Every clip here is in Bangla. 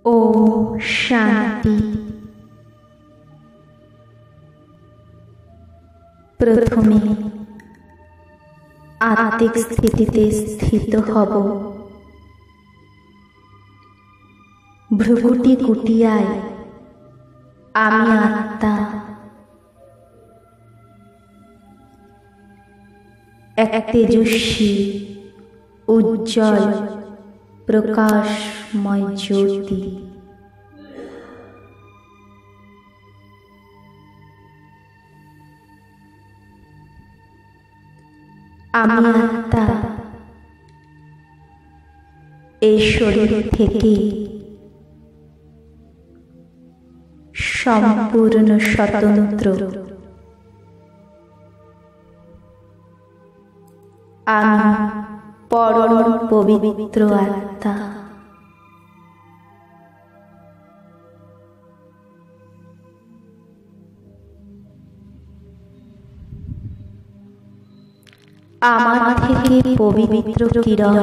ওম শান্তি। প্রথমে আত্মিক স্থিতিতে স্থিত হব। ভ্রুকুটি কুটিয়ায় আমি আত্মা, এক তেজস্বী উজ্জ্বল প্রকাশময় জ্যোতি। আমি আত্মা এই শরীর থেকে সম্পূর্ণ স্বতন্ত্র। আমি পরম পবিত্র আত্মা। আমার থেকে পবিত্র কিরণ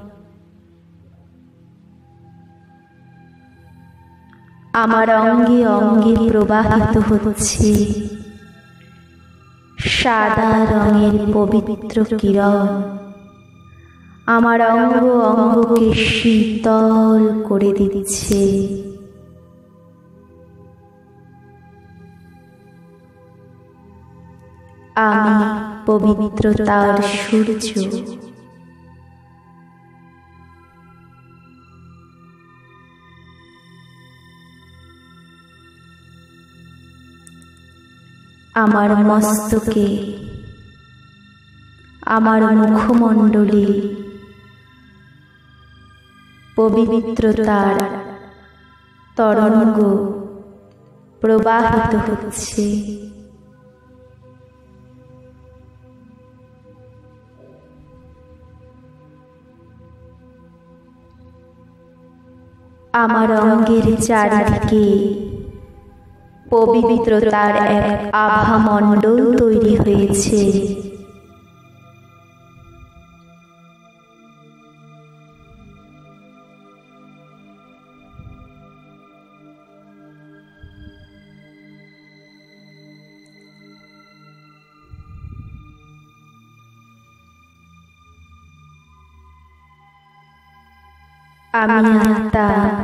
আমার অঙ্গে অঙ্গে প্রবাহিত হচ্ছে। সাদা রঙের পবিত্র কিরণ আমার অঙ্গ অঙ্গকে শীতল করে দিচ্ছে। আমি পবিত্রতার সূর্য। আমার মস্তকে, আমার মুখমণ্ডলে পবিত্রতার তরঙ্গ প্রবাহিত হচ্ছে। আমার অঙ্গের চারিদিকে পবিত্রতার এক আভা মণ্ডল তৈরি হয়েছে। আমি আত্মা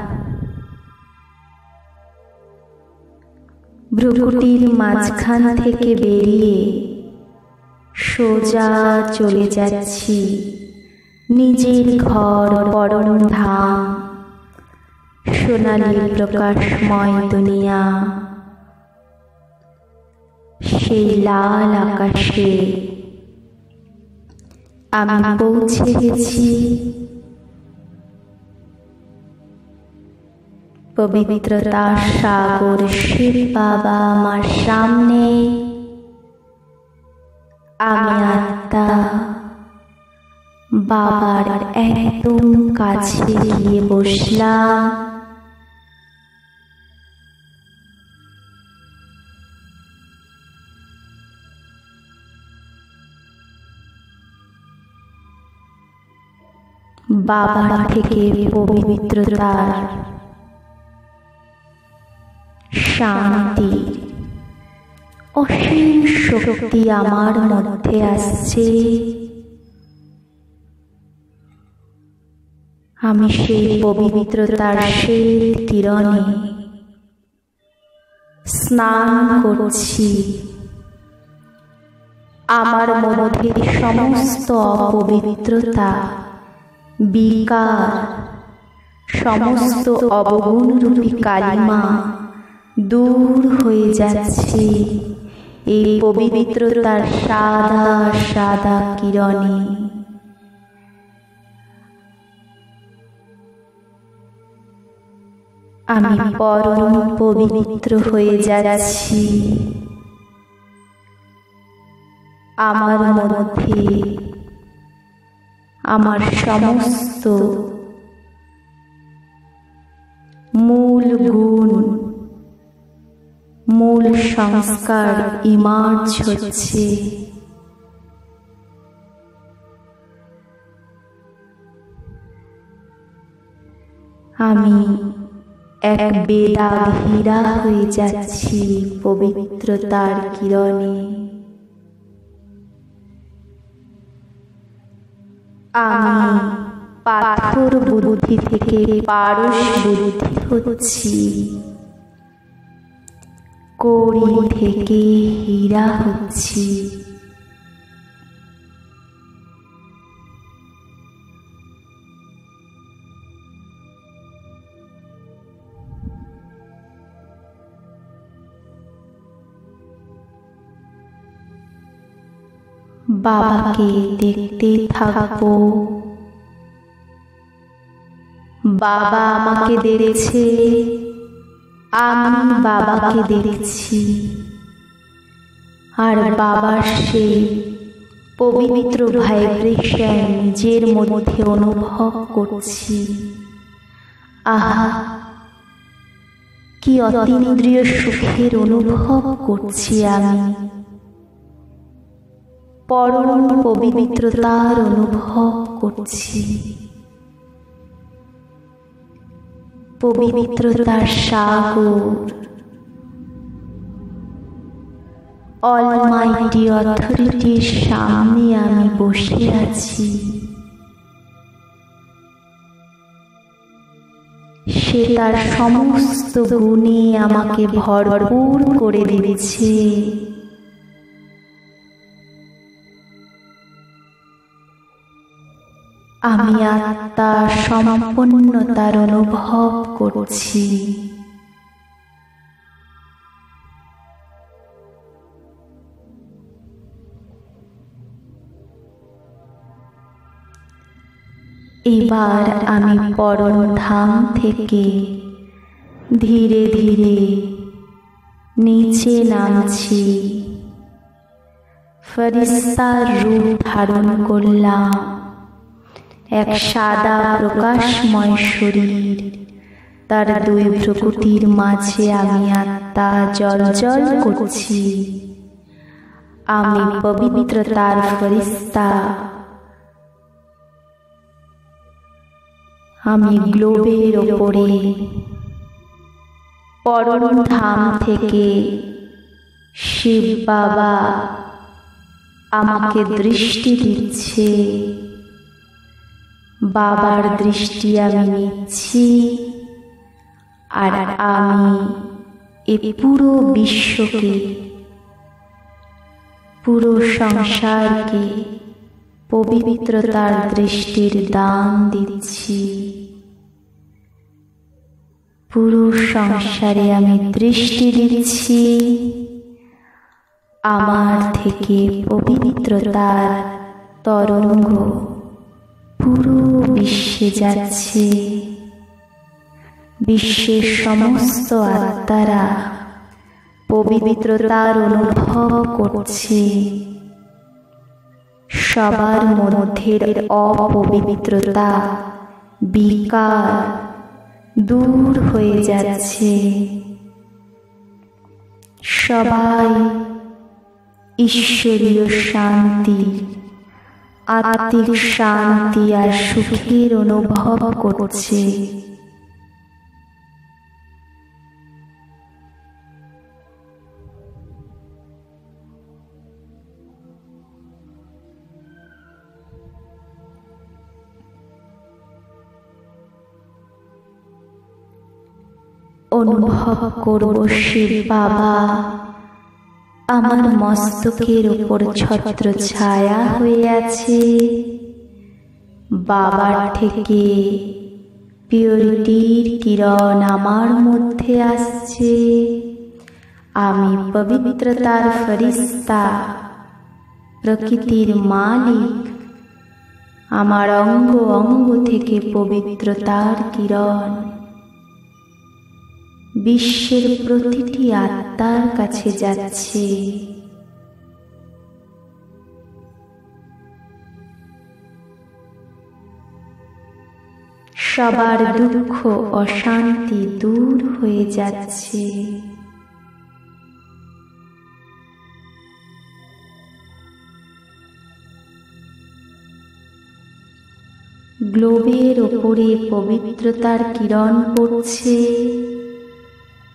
ভ্রুকুটির মাঝখান থেকে বেরিয়ে সোজা চলে যাচ্ছি নিজের ঘর, পরম ধাম, সোনালী প্রকাশময় দুনিয়া। সেই লাল আকাশে আমি পৌঁছে গেছি। পবিত্রতার সাগর শিব বাবা আমার সামনে। আমি আত্মা বাবার একদম কাছে গিয়ে বসলাম। বাবার থেকে পবিত্রতার, শান্তি, অসীম শক্তি আমার মধ্যে আসছে। আমি সেই পবিত্রতার সেই কিরণে স্নান করছি। আমার মধ্যে সমস্ত অপবিত্রতা, বিকার, সমস্ত অবগুণরূপী কালিমা দূর হয়ে যাচ্ছে এই পবিত্রতার সাদা সাদা কিরণে। আমি পরম পবিত্র হয়ে যাচ্ছি। আমার মধ্যে আমার সমস্ত মূল গুণ, মূল সংস্কার ইমার্জ হচ্ছে। আমি এক বেদাগ হীরা হয়ে যাচ্ছি পবিত্রতার কিরণে। আমি পাথর বুদ্ধি থেকে পারস বুদ্ধি হচ্ছি, কড়ি থেকে হীরা হচ্ছি। বাবাকে দেখতে থাকবো। বাবা আমাকে দেখছে, আমি বাবাকে দেখছি। আর বাবার সেই পবিত্র ভাইব্রেশন নিজের মধ্যে অনুভব করছি। আহা, কি অতীন্দ্রিয় সুখের অনুভব করছি আমি। পরম পবিত্রতার অনুভব করছি। পবিত্রতার সাগর, অলমাইটি অথরিটির সামনে আমি বসে আছি। সে তার সমস্ত গুণে আমাকে ভরপুর করে দিচ্ছে। আমি আত্মার সম্পূর্ণতার অনুভব করছি। এবার আমি পরম ধাম থেকে ধীরে ধীরে নিচে নামছি। ফেরেশতার রূপ ধারণ করলাম। এক সাদা প্রকাশময় শরীর, তার দুই ভ্রুকুটির মাঝে আমি আত্মা জ্বলজ্বল করছি। আমি পবিত্রতার ফেরেশতা। আমি গ্লোবের ওপরে পরম ধাম থেকে শিব বাবা আমাকে দৃষ্টি দিচ্ছে। বাবার দৃষ্টি আমি নিচ্ছি। আর আমি এই পুরো বিশ্বকে, পুরো সংসারকে পবিত্রতার দৃষ্টির দান দিচ্ছি। পুরো সংসারে আমি দৃষ্টি দিচ্ছি। আমার থেকে পবিত্রতার তরঙ্গ পুরো বিশ্বে যাচ্ছে। বিশ্বের সমস্ত আত্মারা পবিত্রতার অনুভব করছে। সবার মধ্যে অপবিত্রতা, বিকার দূর হয়ে যাচ্ছে। সবাই ঈশ্বরীয় শান্তি, আত্মিক শান্তি আর সুখের অনুভব করছে। অনুভব করব শিব বাবা আমার মস্তকের উপর ছত্র ছায়া হয়ে আছে। বাবার থেকে পিউরিটির কিরণ আমার মধ্যে আসছে। আমি পবিত্রতার ফেরেশতা, প্রকৃতির মালিক। আমার অঙ্গ অঙ্গ থেকে পবিত্রতার কিরণ বিশ্বের প্রতিটি আত্মার কাছে যাচ্ছে। সবার দুঃখ অশান্তি দূর হয়ে যাচ্ছে। গ্লোবের ওপরে পবিত্রতার কিরণ পড়ছে।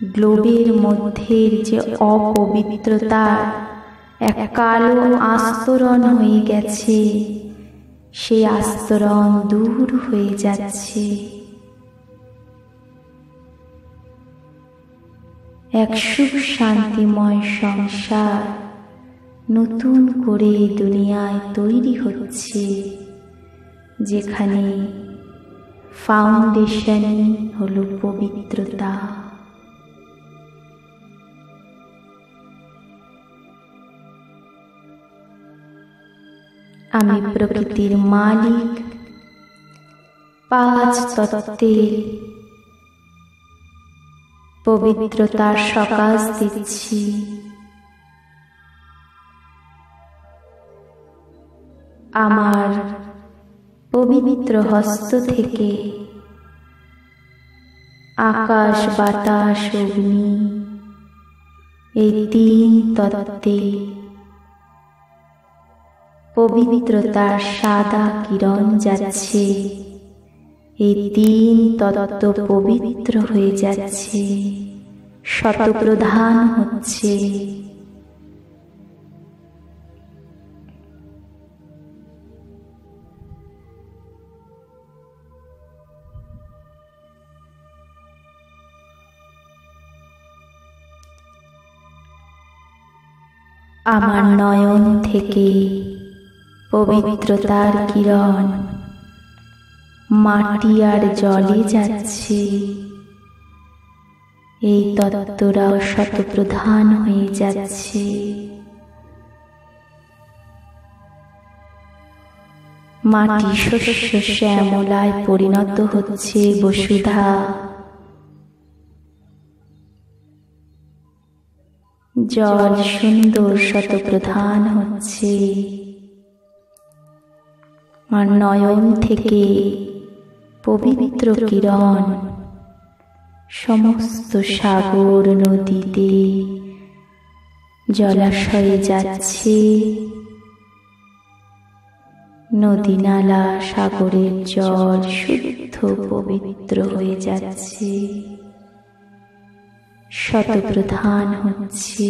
গ্লোবের মধ্যের যে অপবিত্রতার এক কালো আস্তরণ হয়ে গেছে, সেই আস্তরণ দূর হয়ে যাচ্ছে। এক সুখ শান্তিময় সংসার নতুন করে দুনিয়ায় তৈরি হচ্ছে, যেখানে ফাউন্ডেশনই হলো পবিত্রতা। আমি প্রকৃতির মালিক, 5 তত্ত্বের পবিত্রতার সকাশ দিচ্ছি। আমার পবিত্র হস্ত থেকে আকাশ, বাতাস, অগ্নি, এই 3 তত্ত্বে পবিত্রতার সাদা কিরণ যাচ্ছে। এই 3 তত্ত্ব পবিত্র হয়ে যাচ্ছে, শতপ্রধান হচ্ছে। আমার নয়ন থেকে পবিত্রতার কিরণ মাটি আর জলে যাচ্ছে। এই তত্ত্বরাও শতপ্রধান হয়ে যাচ্ছে। মাটি শস্য শ্যামলায় পরিণত হচ্ছে বসুধা। জল সুন্দর শতপ্রধান হচ্ছে। আর নয়ন থেকে পবিত্র কিরণ সমস্ত সাগর, নদীতে, জলাশয়ে যাচ্ছে। নদী, নালা, সাগরের জল শুদ্ধ পবিত্র হয়ে যাচ্ছে, শতপ্রধান হচ্ছে।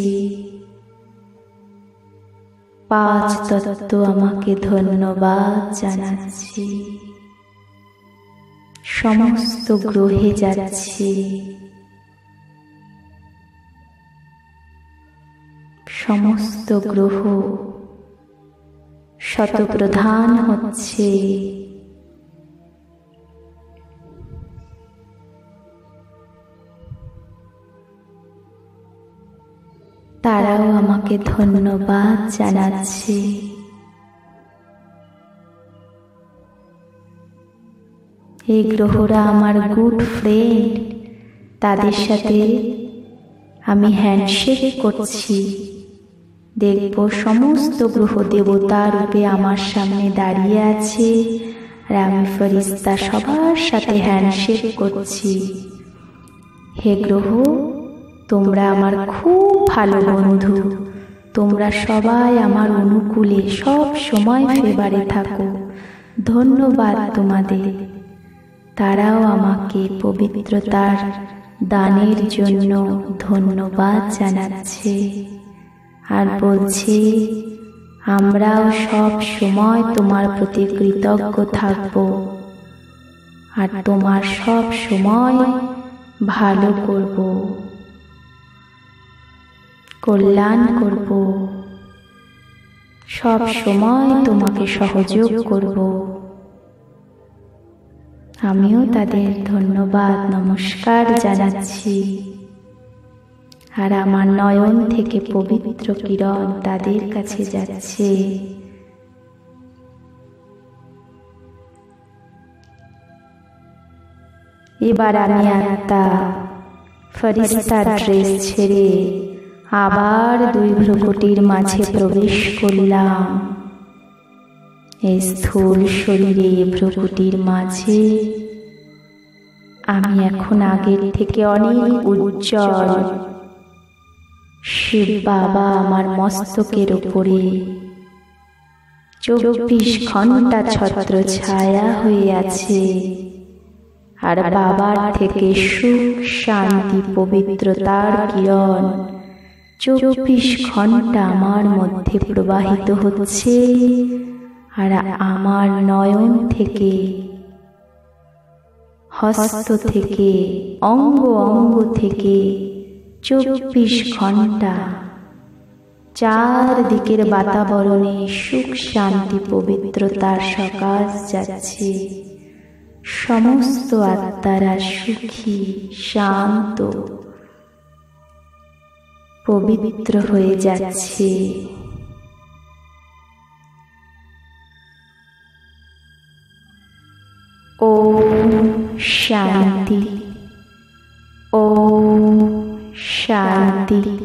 5 তত্ত্ব আমাকে ধন্যবাদ জানাচ্ছে। সমস্ত গ্রহে যাচ্ছে, সমস্ত গ্রহ শতপ্রধান হচ্ছে। তারাও আমাকে ধন্যবাদ জানাচ্ছে। এই গ্রহরা আমার গুড ফ্রেন্ড, তাদের সাথে আমি হ্যান্ডশেক করছি। দেখব সমস্ত গ্রহ দেবতা রূপে আমার সামনে দাঁড়িয়ে আছে, আর আমি ফেরেশতা সবার সাথে হ্যান্ডশেক করছি। হে গ্রহ, তোমরা আমার খুব ভালো বন্ধু, তোমরা সবাই আমার অনুকূলে সব সময় ফেভারে থাকো। ধন্যবাদ তোমাদের। তারাও আমাকে পবিত্রতার দানের জন্য ধন্যবাদ জানাচ্ছে আর বলছে, আমরাও সব সময় তোমার প্রতি কৃতজ্ঞ থাকব আর তোমার সব সময় ভালো করব, কল্যাণ করব, সব সময় তোমাকে সহযোগ করব। আমিও তাদের ধন্যবাদ, নমস্কার জানাচ্ছি। আর আমার নয়ন থেকে পবিত্র কিরণ তাদের কাছে যাচ্ছে। এবার আমি আত্মা ফেরেশতার ড্রেস ছেড়ে আবার 2 ভ্রুকুটির মাঝে প্রবেশ করলাম। এই স্থূল শরীরে ভ্রুকুটির মাঝে আমি এখন আগের থেকে অনেক উজ্জ্বল। শিব বাবা আমার মস্তকের উপরে 24 ঘন্টা ছত্র ছায়া হয়ে আছে। আর বাবার থেকে সুখ শান্তি পবিত্রতার কিরণ 24 ঘন্টা আমার মধ্যে প্রবাহিত হচ্ছে। আর আমার নয়ন থেকে, হস্ত থেকে, অঙ্গ অঙ্গ থেকে 24 ঘন্টা চারদিকের বাতাবরণে সুখ শান্তি পবিত্রতার সকাশ যাচ্ছে। সমস্ত আত্মারা সুখী, শান্ত, পবিত্র হয়ে যাচ্ছে। ওম শান্তি, ওম শান্তি।